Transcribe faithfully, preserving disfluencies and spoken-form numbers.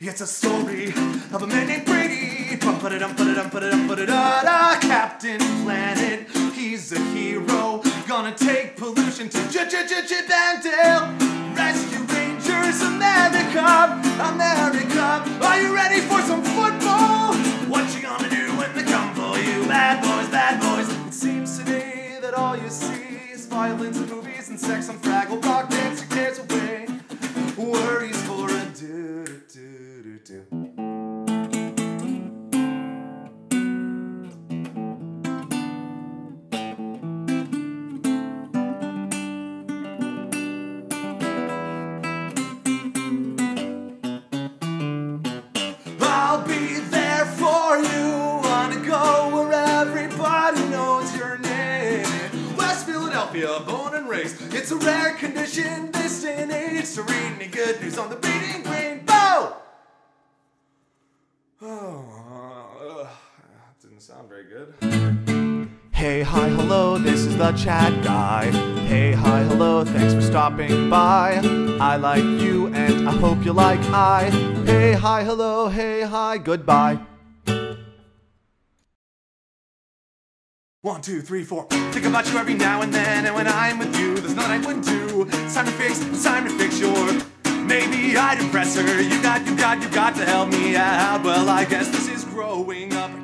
It's a story of a man named Brady. Ba-da-dum-ba-da-dum-ba-da-dum-ba-da-da-da. Captain Planet, he's a hero. Gonna take pollution to J-J-J-J-Bandale. Rescue Rangers, America, America. Are you ready for some football? What you gonna do when they come for you? Bad boys, bad boys. It seems today that all you see is violence in movies and sex on Fraggle Rock. Dance your cares away. Worries for a do-do-do-do-do. I'll be there for you. Wanna go where everybody knows your name. West Philadelphia, born and raised. It's a rare condition this day and age to read any good news on the Reading Rainbow. Oh, uh, didn't sound very good. Hey, hi, hello, this is the chat guy. Hey, hi, hello, thanks for stopping by. I like you and I hope you like I. Hey, hi, hello, hey, hi, goodbye. One, two, three, four. Think about you every now and then, and when I'm with you, there's nothing I wouldn't do. It's time to fix, it's time to fix your. Maybe I'd impress her. You got, you got, you got to help me out. Well, I guess this is growing up.